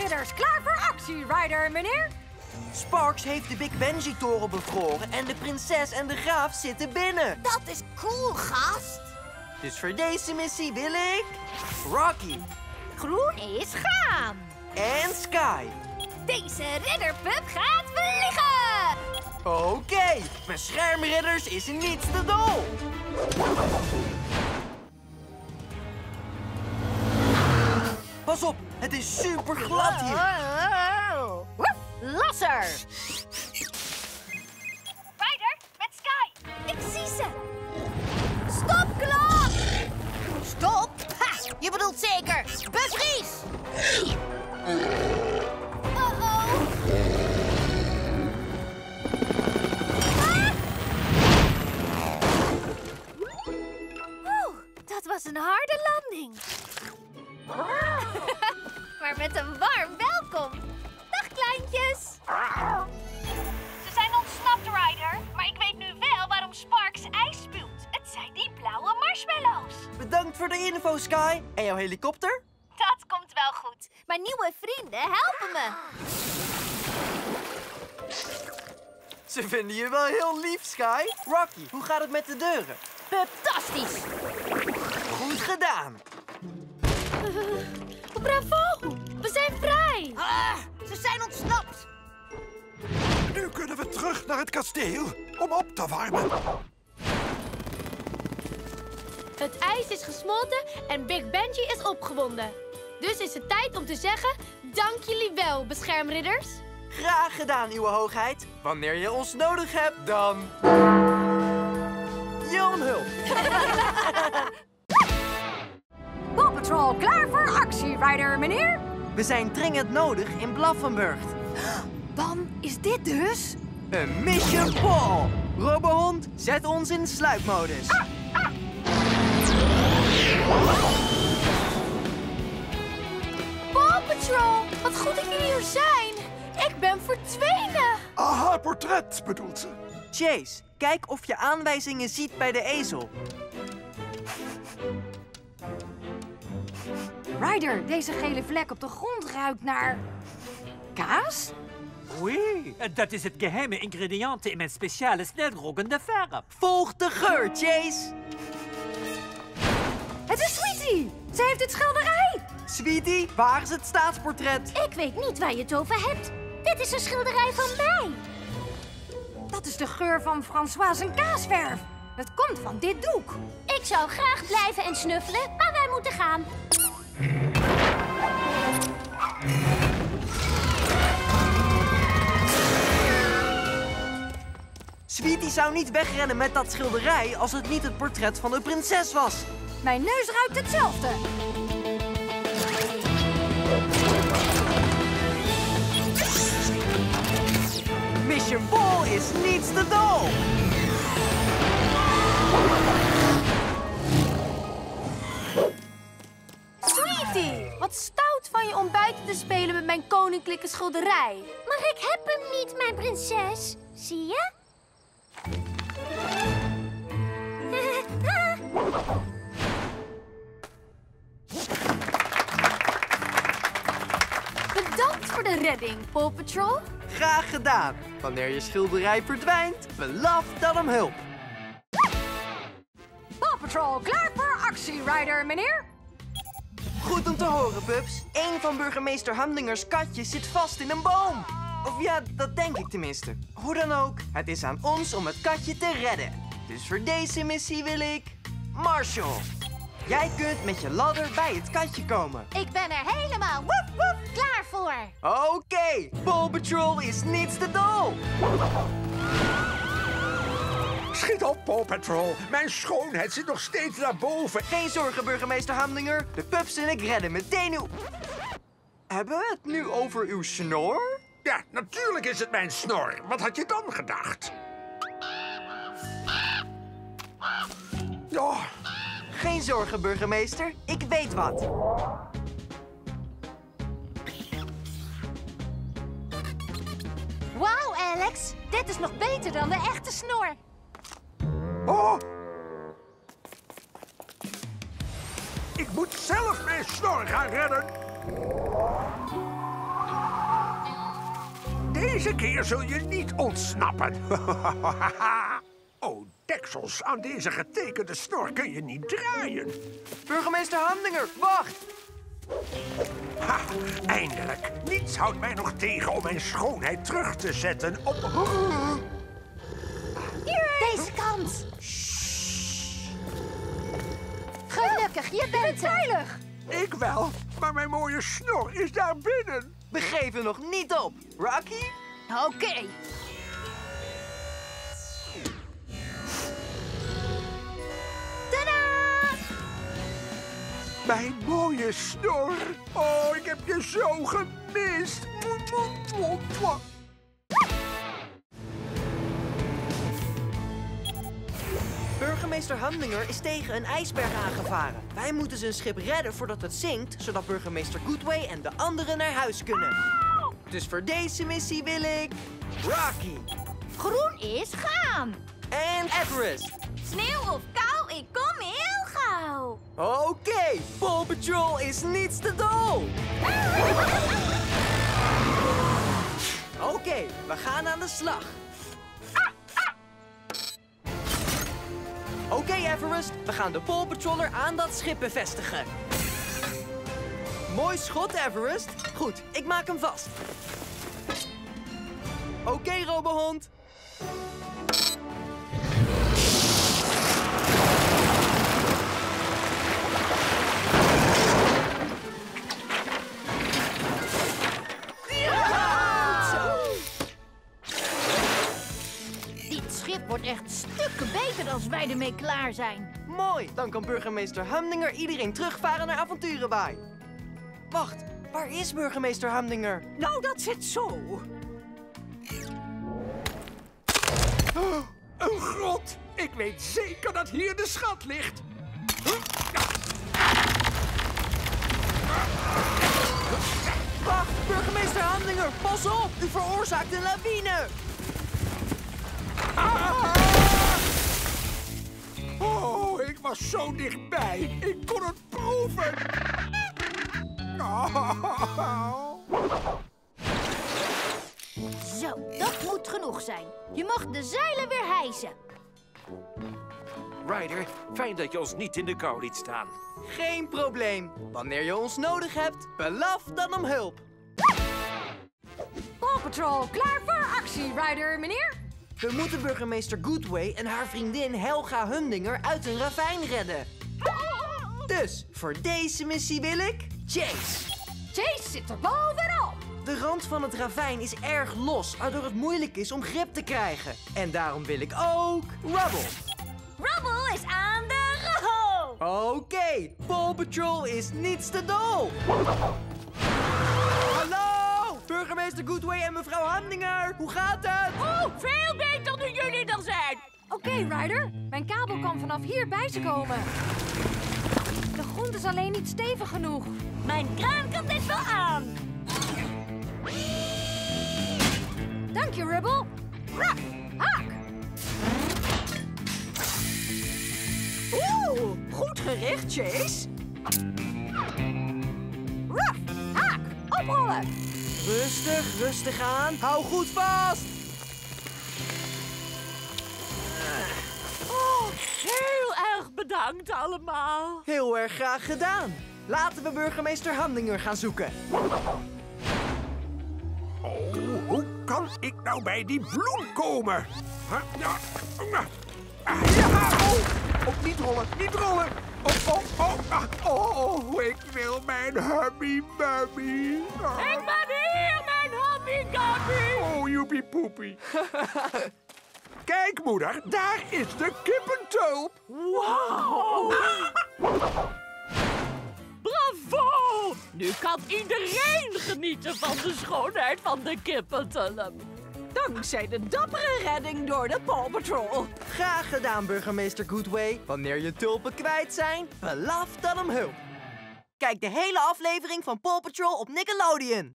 ridders klaar voor actie, Ryder, meneer? Sparks heeft de Big Benji-toren bevroren en de prinses en de graaf zitten binnen. Dat is cool, gast. Dus voor deze missie wil ik Rocky Groen is gaan. en Sky. Deze ridderpup gaat vliegen. Oké, beschermridders is niets te dol. Pas op, het is super glad hier. Woef, lasser. Ryder, met Sky. Ik zie ze. Stop, klok. Stop? Ha, je bedoelt zeker bevries. Uh-oh. Dat was een harde landing. Maar met een warm welkom. Dag, kleintjes. Ze zijn ontsnapt, Ryder. Maar ik weet nu wel waarom Sparks ijs spuwt. Het zijn die blauwe marshmallows. Bedankt voor de info, Sky. En jouw helikopter? Dat komt wel goed. Mijn nieuwe vrienden helpen me. Ze vinden je wel heel lief, Sky. Rocky, hoe gaat het met de deuren? Fantastisch. Goed gedaan. Bravo. We zijn vrij. Ze zijn ontsnapt. Nu kunnen we terug naar het kasteel om op te warmen. Het ijs is gesmolten en Big Benji is opgewonden. Dus is het tijd om te zeggen, dank jullie wel, beschermridders. Graag gedaan, uw hoogheid. Wanneer je ons nodig hebt, dan... je om hulp. Paw Patrol klaar voor actie, Ryder, meneer? We zijn dringend nodig in Blaffenburg. Dan is dit dus... Een Mission Paw. Robohond, zet ons in sluipmodus. Paw Patrol, wat goed dat jullie hier zijn. Ik ben verdwenen. Aha, portret bedoelt ze. Chase, kijk of je aanwijzingen ziet bij de ezel. Ryder, deze gele vlek op de grond ruikt naar... kaas? Oui, dat is het geheime ingrediënt in mijn speciale snelrogende verf. Volg de geur, Chase. Het is Sweetie! Ze heeft het schilderij! Sweetie, waar is het staatsportret? Ik weet niet waar je het over hebt. Dit is een schilderij van mij. Dat is de geur van François' en kaasverf. Het komt van dit doek. Ik zou graag blijven en snuffelen, maar wij moeten gaan. Sweetie zou niet wegrennen met dat schilderij als het niet het portret van de prinses was. Mijn neus ruikt hetzelfde. Mission Ball is niets te dol. Sweetie, wat stout van je om buiten te spelen met mijn koninklijke schilderij. Maar ik heb hem niet, mijn prinses. Zie je? Bedankt voor de redding, Paw Patrol. Graag gedaan. Wanneer je schilderij verdwijnt, belaf dan om hulp. Paw Patrol klaar voor actie, Ryder, meneer? Goed om te horen, pups. Eén van burgemeester Hamdingers katjes zit vast in een boom. Of ja, dat denk ik tenminste. Hoe dan ook, het is aan ons om het katje te redden. Dus voor deze missie wil ik... Marshall. Jij kunt met je ladder bij het katje komen. Ik ben er helemaal woep woep klaar voor. Oké, Paw Patrol is niets te dol. Schiet op, Paw Patrol. Mijn schoonheid zit nog steeds naar boven. Geen zorgen, burgemeester Hamdinger. De pups en ik redden meteen uw... Hebben we het nu over uw snor? Ja, natuurlijk is het mijn snor. Wat had je dan gedacht? Ja, Geen zorgen, burgemeester. Ik weet wat. Wauw, Alex. Dit is nog beter dan de echte snor. oh. Ik moet zelf mijn snor gaan redden. Deze keer zul je niet ontsnappen. Oh, deksels, aan deze getekende snor kun je niet draaien. Burgemeester Hamdinger, wacht! Ha, eindelijk. Niets houdt mij nog tegen om mijn schoonheid terug te zetten op... Deze kant. Gelukkig, je bent veilig. Ik wel, maar mijn mooie snor is daar binnen. We geven nog niet op. Rocky? Oké. Tadaa! Mijn mooie snor. Oh, ik heb je zo gemist. Burgemeester Hamdinger is tegen een ijsberg aangevaren. Wij moeten zijn schip redden voordat het zinkt, zodat burgemeester Goodway en de anderen naar huis kunnen. Dus voor deze missie wil ik... Rocky. Groen is gaan. En Everest. Sneeuw of kou, ik kom heel gauw. Oké, Paw Patrol is niets te dol. Oké, we gaan aan de slag. Oké, Everest, we gaan de Paw Patroller aan dat schip bevestigen. Mooi schot, Everest. Goed, ik maak hem vast. Oké, Robohond. Dit schip wordt echt stukken beter als wij ermee klaar zijn. Mooi, dan kan burgemeester Hamdinger iedereen terugvaren naar Avonturenbaai. Wacht, waar is burgemeester Hamdinger? Nou, dat zit zo. Oh, een grot. Ik weet zeker dat hier de schat ligt. Wacht, burgemeester Hamdinger, pas op! U veroorzaakt een lawine! Oh, ik was zo dichtbij. Ik kon het proeven. Zo, dat moet genoeg zijn. Je mag de zeilen weer hijsen. Ryder, fijn dat je ons niet in de kou liet staan. Geen probleem. Wanneer je ons nodig hebt, belaf dan om hulp. Paw Patrol, klaar voor actie, Ryder, meneer? We moeten burgemeester Goodway en haar vriendin Helga Humdinger uit een ravijn redden. Dus, voor deze missie wil ik... Chase. Chase zit er bovenop. De rand van het ravijn is erg los, waardoor het moeilijk is om grip te krijgen. En daarom wil ik ook... Rubble. Rubble is aan de rol. Oké, Paw Patrol is niets te dol. Hallo, burgemeester Goodway en mevrouw Hamdinger. Hoe gaat het? Oh, veel beter dan jullie er zijn. Oké, Ryder. Mijn kabel kan vanaf hier bij ze komen. De grond is alleen niet stevig genoeg. Mijn kraan kan dit wel aan. Dank je, Rubble. Ruff, haak. Oeh, goed gericht, Chase. Ruff, haak. Oprollen. Rustig, rustig aan. Hou goed vast. Oh, heel erg bedankt allemaal. Heel erg graag gedaan. Laten we burgemeester Hamdinger gaan zoeken. Oh, hoe kan ik nou bij die bloem komen? Ja, oh, niet rollen, niet rollen. Oh, ik wil mijn Hubby Bubby. Ik ben hier, mijn hobby-gobby. Oh, joepie poepie. Kijk, moeder, daar is de kippentulp. Wauw. Bravo! Nu kan iedereen genieten van de schoonheid van de kippentulp. Dankzij de dappere redding door de Paw Patrol. Graag gedaan, burgemeester Goodway. Wanneer je tulpen kwijt zijn, belaf dan om hulp. Kijk de hele aflevering van Paw Patrol op Nickelodeon.